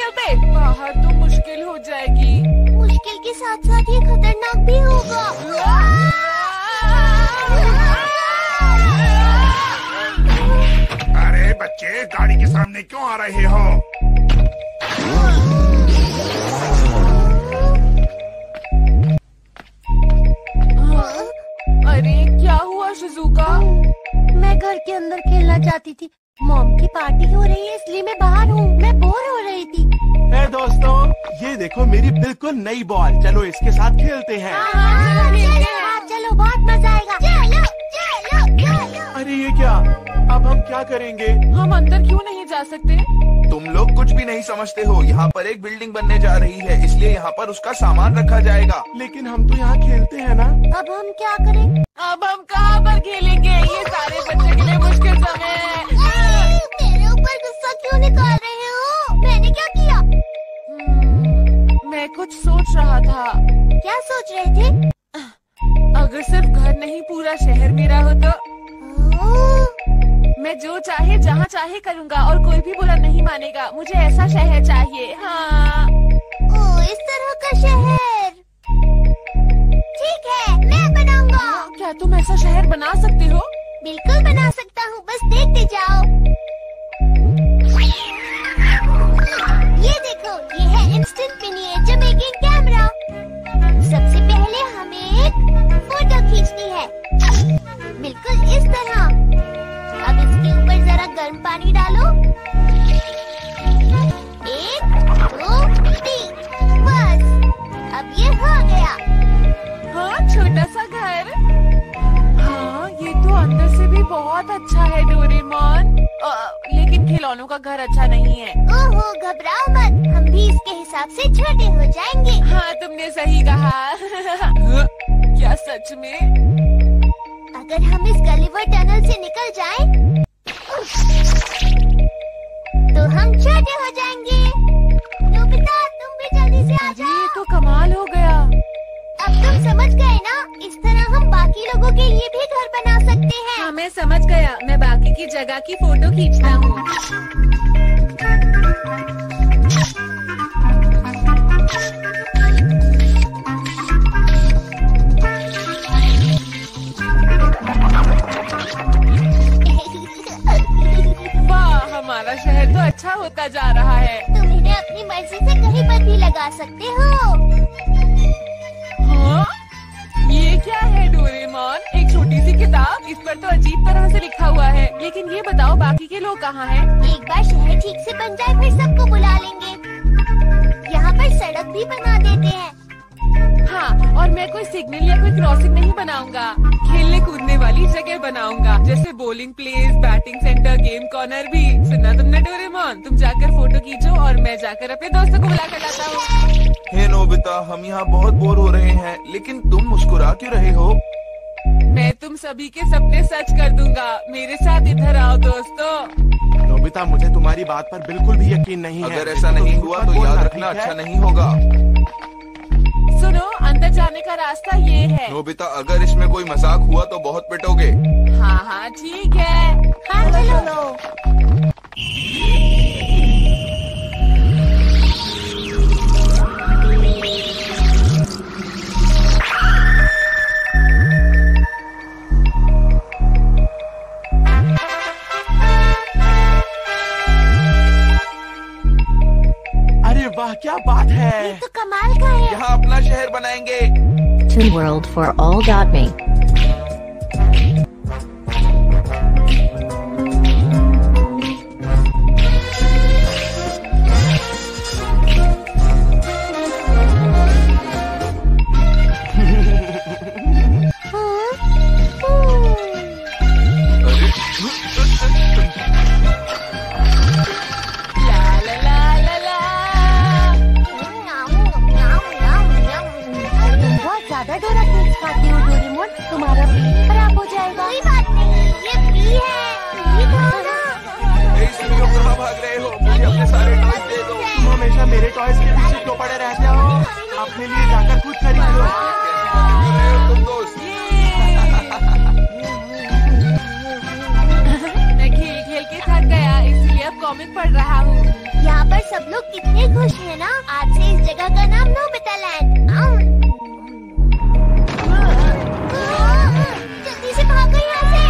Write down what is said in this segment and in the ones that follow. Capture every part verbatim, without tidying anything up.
खेलते? बाहर तो मुश्किल हो जाएगी। मुश्किल के साथ साथ ये खतरनाक भी होगा। अरे बच्चे, गाड़ी के सामने क्यों आ रहे हो? अरे क्या हुआ शिजुका? मैं घर के अंदर खेलना चाहती थी। मॉम की पार्टी हो रही है इसलिए मैं बाहर हूँ। मैं बोर हो रही थी। हे दोस्तों, ये देखो मेरी बिल्कुल नई बॉल। चलो इसके साथ खेलते हैं। हाँ, चलो, चलो बहुत मजा आएगा। चलो चलो चलो। अरे ये क्या? अब हम क्या करेंगे? हम अंदर क्यों नहीं जा सकते? तुम लोग कुछ भी नहीं समझते हो। यहाँ पर एक बिल्डिंग बनने जा रही है, इसलिए यहाँ पर उसका सामान रखा जाएगा। लेकिन हम तो यहाँ खेलते हैं ना। अब हम क्या करें? अब हम कहाँ पर खेलेंगे? ये सारे बच्चे के लिए मुश्किल समय है। मेरे ऊपर गुस्सा क्यों निकाल रहे हो? मैंने क्या किया? मैं कुछ सोच रहा था। क्या सोच रहे थे? अगर सिर्फ घर नहीं पूरा शहर मेरा हो तो मैं जो चाहे जहाँ चाहे करूँगा और कोई भी बुरा नहीं मानेगा। मुझे ऐसा शहर चाहिए। हाँ। ओ, इस तरह का शहर। ठीक है, मैं बनाऊंगा। क्या तुम ऐसा शहर बना सकते हो? बिल्कुल बना सकता हूँ, बस देखते जाओ। ये देखो, ये है इंस्टेंट मिनिएचर मेकिंग कैमरा। सबसे पहले हमें एक फोटो खींचनी है, बिल्कुल इस तरह। अब इसके ऊपर जरा गर्म पानी डालो। एक, दो, तीन, बस। अब ये हो गया। हाँ, छोटा सा घर। हाँ, ये तो अंदर से भी बहुत अच्छा है डोरेमोन। लेकिन खिलौनों का घर अच्छा नहीं है। ओहो, घबराओ मत, हम भी इसके हिसाब से छोटे हो जाएंगे। हाँ, तुमने सही कहा। क्या सच में? अगर हम इस गलिवर टनल से निकल जाएं, तो हम छोटे हो जाएंगे। नोबिता, तुम भी जल्दी से आ जाओ। ये तो कमाल हो गया। अब तुम समझ गए ना? इस तरह हम बाकी लोगों के लिए भी घर बना सकते हैं। हाँ, मैं समझ गया। मैं बाकी की जगह की फोटो खींचता हूँ। वाह, हमारा शहर तो अच्छा होता जा रहा है। तुम इन्हें अपनी मर्जी से कहीं पर भी लगा सकते हो। हाँ? ये क्या है डोरेमोन? एक छोटी सी किताब। इस पर तो अजीब तरह से लिखा हुआ है। लेकिन ये बताओ, बाकी के लोग कहाँ हैं? एक बार शहर ठीक से बन जाए फिर सबको बुला लेंगे। यहाँ पर सड़क भी बना देते हैं। हाँ, और मैं कोई सिग्नल या कोई क्रॉसिंग नहीं बनाऊंगा। खेलने कूदने वाली जगह बनाऊंगा, जैसे bowling place, batting centre, game corner भी। सुना तुमने डोरेमोन? तुम जाकर फोटो खींचो और मैं जाकर अपने दोस्तों को बुला कर लाता हूँ। हे नोबिता, हम यहाँ बहुत बोर हो रहे हैं, लेकिन तुम मुस्कुरा क्यों रहे हो? मैं तुम सभी के सपने सच कर दूंगा। मेरे साथ इधर आओ दोस्तों। नोबिता, मुझे तुम्हारी बात पर बिल्कुल भी यकीन नहीं है। अगर ऐसा नहीं हुआ तो याद रखना अच्छा नहीं होगा। सुनो, अंदर जाने का रास्ता ये है। नोबिता, अगर इसमें कोई मजाक हुआ तो बहुत पिटोगे। हाँ हाँ ठीक है। हाँ चलो। अरे वाह, क्या बात है। ये तो कमाल का है। यहाँ अपना शहर बनाएंगे। toon world for all dot me ज्यादा डोरा केक्स खाती हो डोरेमोन, तुम्हारा पेट खराब हो जाएगा। कोई बात नहीं, ये फ्री है। ये खाओ ना। ए, सभी लोग कहाँ भाग रहे हो? मुझे अपने सारे टॉयज दे दो। तुम हमेशा मेरे टॉयज के पीछे क्यों पड़े रहते हो? अपने लिए जाकर खुद खरीद लो। तुम दोस्त। मैं खेल खेल के थक गया, इसलिए अब कॉमिक पढ़ रहा हूँ। यहाँ पर सब लोग कितने खुश हैं ना। आज से इस जगह का नाम नोबिता लैंड। आउं। जल्दी से भागो यहाँ से।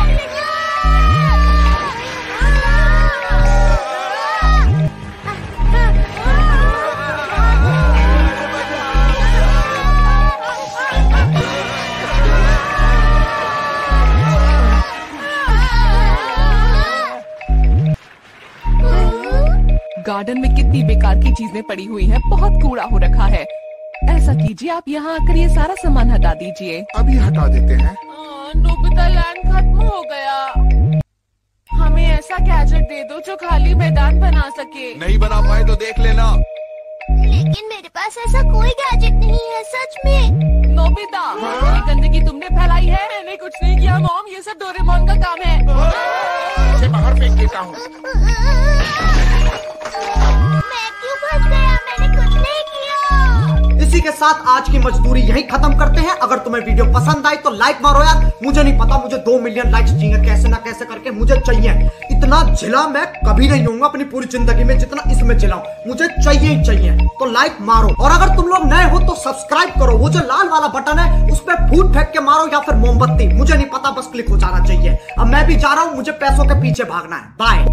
गार्डन में कितनी बेकार की चीजें पड़ी हुई हैं, बहुत कूड़ा हो रखा है। ऐसा कीजिए, आप यहाँ आकर ये सारा सामान हटा दीजिए। अभी हटा देते हैं। नोबिता लैंड खत्म हो गया। हमें ऐसा गैजेट दे दो जो खाली मैदान बना सके। नहीं बना पाए तो देख लेना। लेकिन मेरे पास ऐसा कोई गैजेट नहीं है, सच में। नोबिता, ये गंदगी तुमने फैलाई है। मैंने कुछ नहीं किया मॉम, ये सब डोरेमोन का काम है। इसे बाहर फेंक देता हूँ। मैं क्यों फंस गया? मैंने कुछ नहीं किया। इसी के साथ आज की मजदूरी यहीं खत्म करते हैं। अगर तुम्हें वीडियो पसंद आई तो लाइक मारो यार। मुझे नहीं पता, मुझे दो मिलियन लाइक्स चाहिए, कैसे ना कैसे करके मुझे चाहिए। इतना झिला मैं कभी नहीं होऊंगा अपनी पूरी जिंदगी में जितना इसमें झिलाऊं। मुझे चाहिए ही चाहिए, तो लाइक मारो। और अगर तुम लोग नए हो तो सब्सक्राइब करो। वो जो लाल वाला बटन है उस पर फूट फेंक के मारो या फिर मोमबत्ती, मुझे नहीं पता, बस क्लिक हो जाना चाहिए। अब मैं भी जा रहा हूं, मुझे पैसों के पीछे भागना है। बाय।